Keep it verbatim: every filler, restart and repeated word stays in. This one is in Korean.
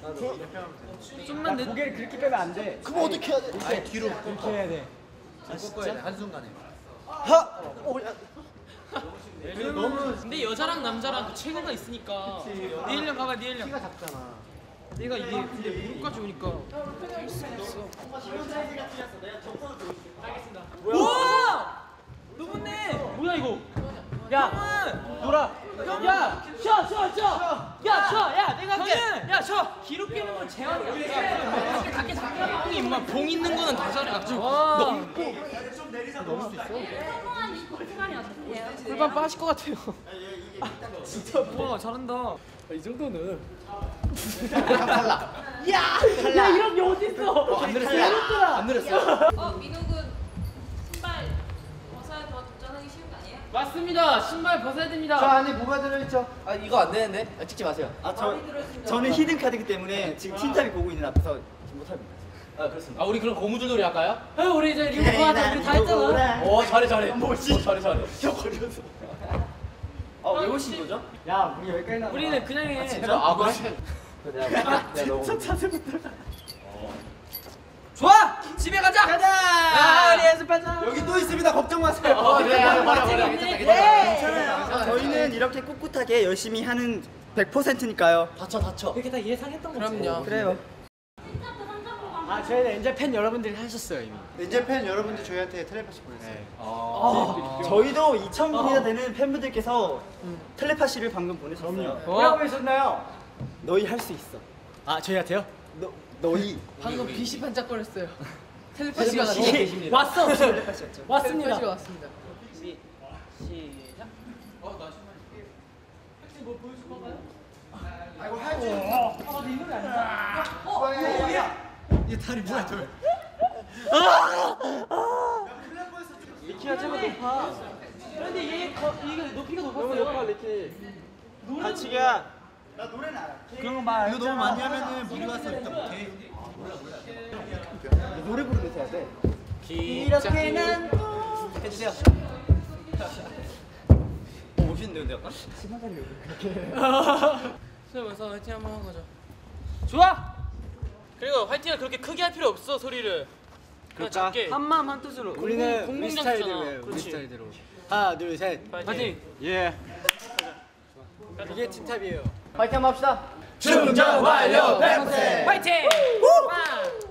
좀만 내 고개를 그렇게 빼면 안 돼. 그럼 어떻게 해야 돼? 아예 뒤로 이렇게 해야 돼. 꺾어야 돼 한순간에. 하! 어, 야. 너무 근데 여자랑 남자랑 또 체구가 있으니까 니엘령 가봐 니엘령 키가 작잖아. 내가 이게 근데 무릎까지 오니까 될 수가 없어. 우와! 너무네. 뭐야 이거? 야, 놀아. 야, 쉬어, 쉬어, 쉬어. 야, 쉬어. 야, 내가 할게. 야, 쉬어. 기록 깨는 건 재환이야. 밖에 작게 봉이 임마 봉 있는 거는 다 잘해. 와. 넘고. 넘을 수 있어? 골반 빠질 것 같아요. 진짜 와 잘한다. 이 정도는. 야, 야 이런 게 어디 있어? 안 늘었어. 안 늘었어. 어, 민호군 신발 벗어야 더 도전하기 쉬운 거 아니에요? 맞습니다. 신발 벗어야 됩니다. 저 안에 뭐가 들어있죠? 아 이거 안 되는데? 아, 찍지 마세요. 아, 저, 저는 히든 카드이기 때문에 지금 틴탑이 보고 있는 앞에서 지금 못합니다. 아 그렇습니다. 아 우리 그럼 고무줄 놀이 할까요? 어, 우리 이제 리모컨 하자. 우리 다 했잖아. 오 잘해 잘해. 뭐지? 어, 잘해 잘해. 혀 걸려서. 아, 왜 오신 거죠? 야, 우리 여기까지 나. 우리는 그냥 해. 진짜? 아 그래? 내가 내가 진짜 자세부터. 좋아. 집에 가자. 가자. 아, 우리 연습하자. 여기 또 있습니다. 걱정 마세요. 어 그래 말해 말해 괜찮다 괜찮아. 저희는 이렇게 꿋꿋하게 열심히 하는 백 퍼센트니까요. 다쳐 다쳐. 이렇게 다 예상했던 거지. 그럼요. 그래요. 아, 저희는 엔젤 팬 여러분들이 하셨어요 이미. 이제 팬 여러분들 저희한테 텔레파시 보냈어요. 아. 저희도 이천 분이나 되는 팬분들께서 텔레파시를 방금 보내셨어요. 뭐라고 하셨나요? 너희 할 수 있어. 아, 저희한테요? 너 너희. 방금 빛이 반짝거렸어요. 텔레파시가 텔레파시가 계십니다. 왔어. 텔레파시였죠. 왔습니다. 텔레파시가 왔습니다. 시 시작. 어, 나 혹시 뭐 보여줄 건가요? 아이고 하지. 아, 내 이놈이 아니야. 어, 야, 이 다리 뭐야 저? 리키가 제가 높아. 그런데 얘 거, 이게 높이가 높았어요. 리키. 노래도 반칙이야. 나 노래는 알아. 그런 거 말. 이거 너무 많이 하면은 무리 와서 일단 못해. 노래 부르면서 해야 돼. 이렇게 난 해주세요. 어, 멋있는데요, 근데 약간? 그래서 화이팅 한번 하는 거죠. 좋아. 그리고 화이팅을 그렇게 크게 할 필요 없어 소리를. 그냥 작게. 한 마음 한 뜻으로. 우리는 공공 우리 스타일대로 장치잖아. 해요. 우리 그렇지. 스타일대로. 하나, 둘, 셋. 파이팅. 예. 이게 틴탑이에요. 파이팅 한번 합시다. 충전 완료. 백 퍼센트. 화이팅!